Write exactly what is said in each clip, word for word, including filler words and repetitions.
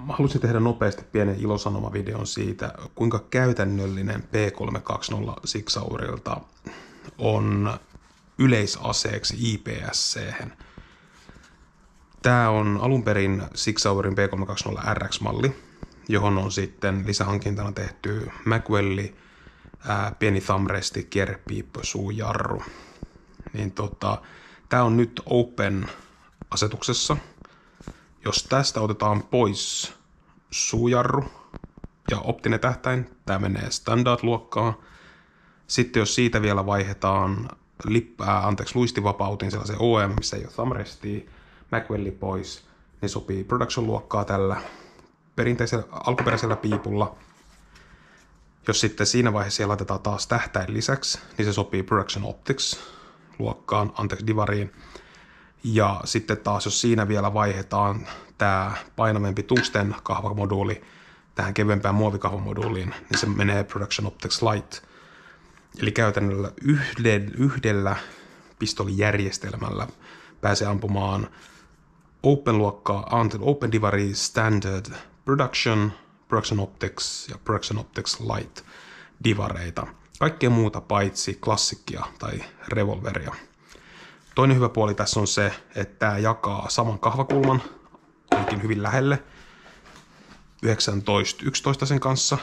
Mä halusin tehdä nopeasti pienen ilosanomavideon siitä, kuinka käytännöllinen P kolmesataakaksikymmentä Sig Sauerilta on yleisaseeksi I P S C:hen. Tämä on alun perin Sig Sauerin P kolmesataakaksikymmentä R X-malli, johon on sitten lisähankintana tehty Magwelli, ää, pieni thumbresti, kierrepiippu, suujarru. Niin tota, tämä on nyt Open-asetuksessa. Jos tästä otetaan pois suujarru ja optinen tähtäin, tämä menee standard-luokkaan. Sitten jos siitä vielä vaihdetaan lippää, anteeksi, luistivapautin sellaisen O M, missä ei ole thumbrestia, Magwelli pois, niin sopii production-luokkaa tällä perinteisellä alkuperäisellä piipulla. Jos sitten siinä vaiheessa siellä laitetaan taas tähtäin lisäksi, niin se sopii Production Optics luokkaan, anteeksi, divariin. Ja sitten taas, jos siinä vielä vaihdetaan tämä painavempi tungsten kahvamoduuli tähän kevyempään muovikahvamoduuliin, niin se menee Production Optics Lite. Eli käytännöllä yhdellä, yhdellä pistolijärjestelmällä pääsee ampumaan Open-luokkaa, Open Divari Standard Production, Production Optics ja Production Optics Lite divareita. Kaikkea muuta paitsi klassikkia tai revolveria. Toinen hyvä puoli tässä on se, että tämä jakaa saman kahvakulman oikein hyvin lähelle yhdeksäntoista yksitoista sen kanssa,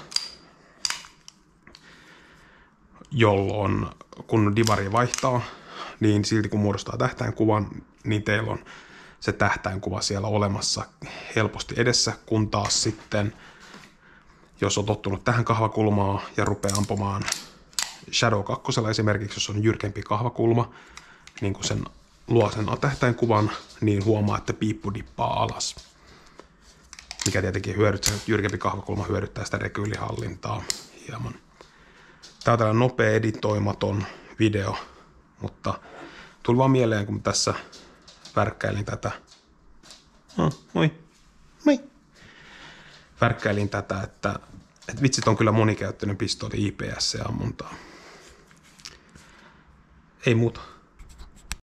jolloin kun divari vaihtaa, niin silti kun muodostaa tähtäinkuvan, niin teillä on se tähtäinkuva siellä olemassa helposti edessä, kun taas sitten, jos on tottunut tähän kahvakulmaan ja rupeaa ampumaan Shadow kaksi esimerkiksi, jos on jyrkempi kahvakulma, niin kun sen luo sen tähtäinkuvan, niin huomaa, että piippu dippaa alas. Mikä tietenkin hyödyttää, että jyrkempi kahvakulma hyödyttää sitä rekyylihallintaa hieman. Tämä on tällainen nopea editoimaton video, mutta tuli vaan mieleen, kun tässä värkkäilin tätä. Oh, moi, moi. Värkkäilin tätä, että, että vitsit on kyllä monikäyttöinen pistooli I P S C-ammuntaa. Ei muuta.